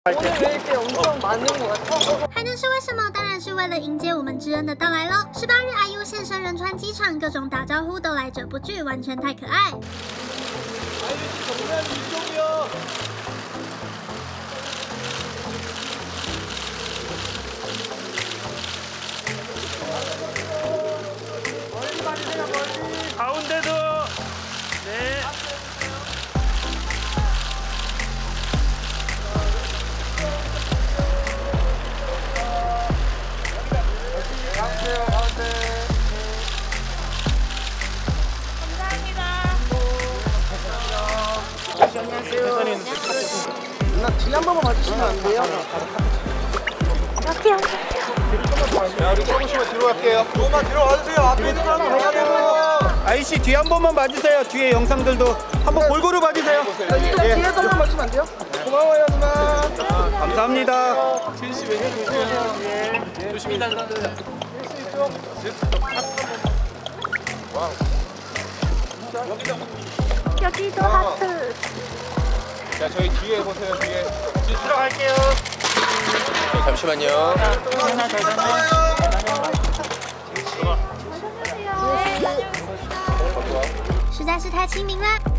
오늘 왜 이렇게 엄청 많은 것 같아? 还能是为什么？当然是为了迎接我们知恩的到来喽！18日 IU 现身仁川机场，各种打招呼都来者不拒，完全太可爱。 가운데도 네. 안녕하세요. 누나 뒤 한 번만 봐주시면 안 돼요? 여기요. 야, 우리 조금씩만 뒤로 갈게요. 조금만 뒤로 와주세요. 앞에 있는 사람 가야 아이씨 뒤 한 번만 봐주세요. 뒤에 영상들도 한번 골고루 봐주세요. 예. 뒤에서 한번 봐주시면 안 돼요? 고마워요 누나. 감사합니다. 진씨 왜 해주세요? 조심히 다녀주세요. 와우. 여기도 하트. 자, 저희 뒤에 보세요. 뒤에. 들어갈게요. 네, 잠시만요. 实在是太亲民了。